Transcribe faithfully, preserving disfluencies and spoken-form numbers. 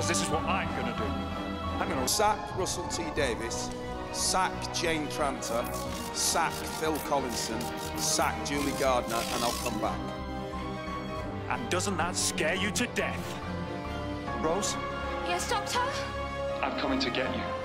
because this is what I'm going to do. I'm going to sack Russell T Davies, sack Jane Tranter, sack Phil Collinson, sack Julie Gardner, and I'll come back. And doesn't that scare you to death? Rose? Yes, Doctor? I'm coming to get you.